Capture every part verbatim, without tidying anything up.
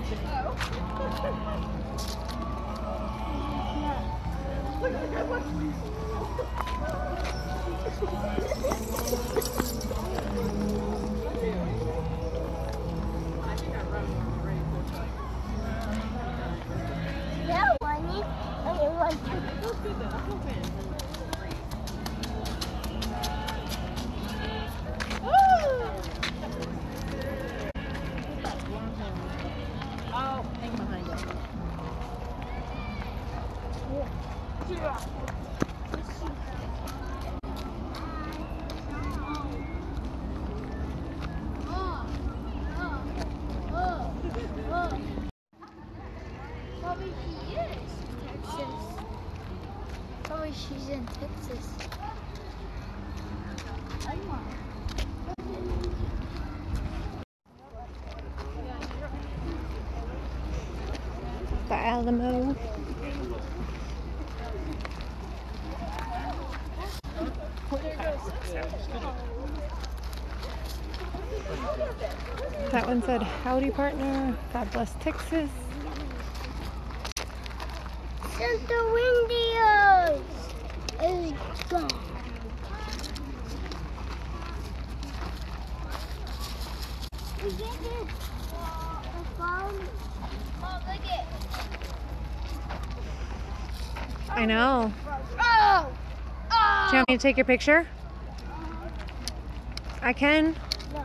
She's in Texas. The Alamo. That one said, "Howdy, partner. God bless Texas." Since the windows is gone. We get it. The phone. Oh, look it. I know. Oh! Oh! Do you want me to take your picture? I can. No.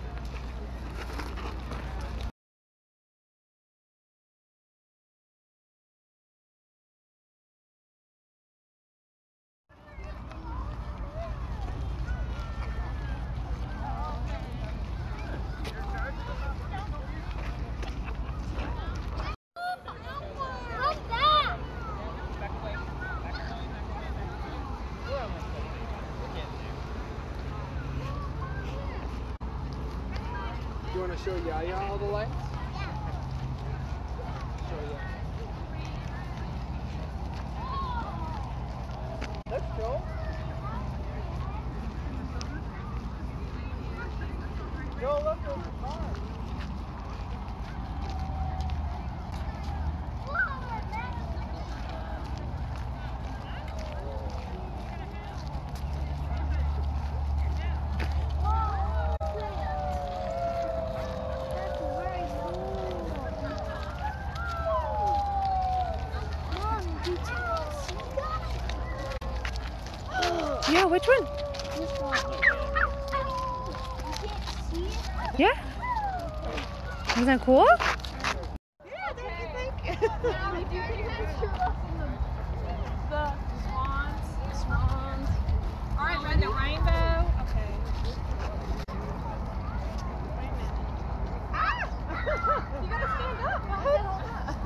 You want to show Yaya all the lights? Show Yaya. Let's go. Go look at the car. Yeah, which one? This one. You can't see it? Yeah. Isn't that cool? Yeah, thank you, thank you. Now we do take a picture of the, the swans. Swans. All right, red the rainbow. Okay. Wait a minute. Ah! You gotta stand up. Don't hold up.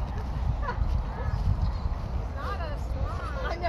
It's not a swan. I know.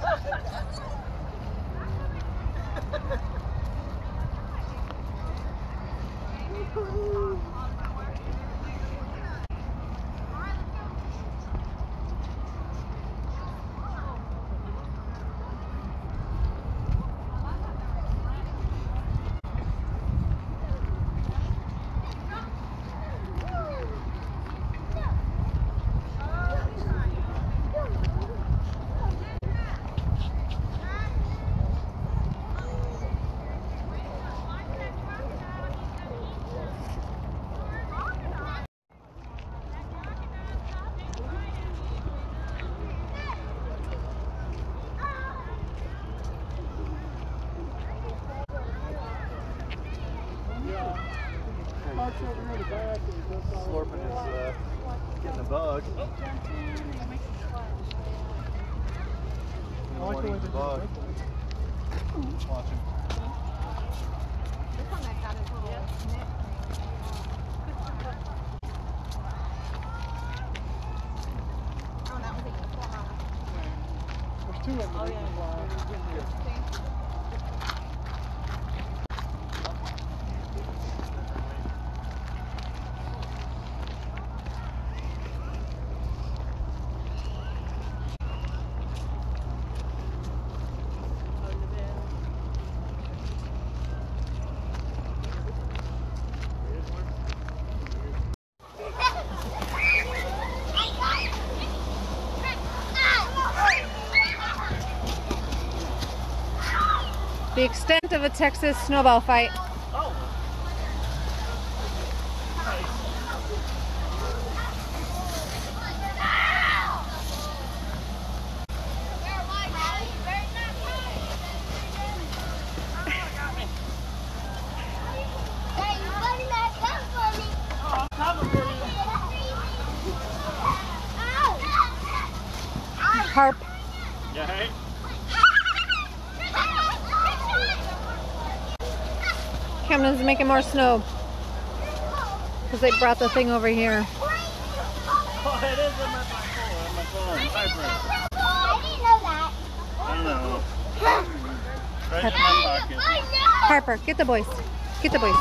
Slurping is uh, getting a bug. I like the way the bug. Watch him. This one that got his little nick. Oh, that was a fly. There's two of them. Oh, yeah. The extent of a Texas snowball fight. Oh. Harp. Yeah, hey. Camden's making more snow because they brought the thing over here. Oh, it is in my phone. In my phone. Hyper. I didn't know that. I know. Right in my pocket. Harper, get the boys. Get the boys.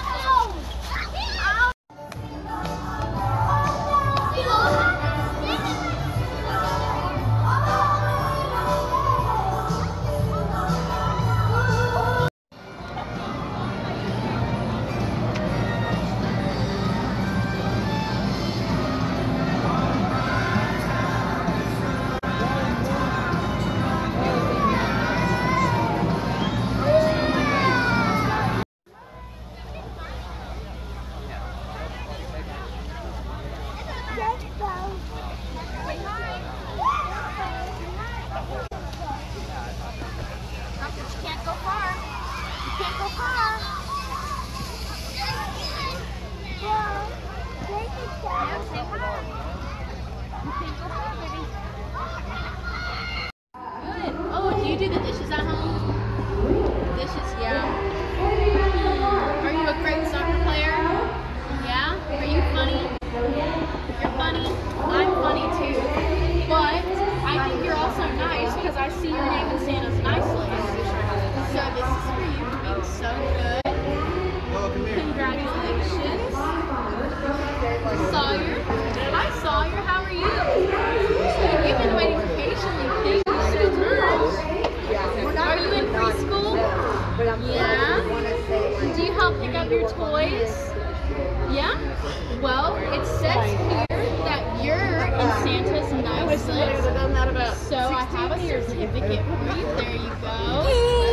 Oh, do you do the dishes at home? Dishes, yeah. Are you a great soccer player? Yeah? Are you funny? You're funny? I'm funny too. But I think you're also nice because I see your name in Santa's nice list. So this is for you for being so good. Congratulations. Sawyer. Hi Sawyer, how are you? You've been waiting patiently. Thank you so much. Are you in preschool? Yeah? Do you help pick up your toys? Yeah? Well, it says here that you're in Santa's nice list. So I have a certificate for you. There you go.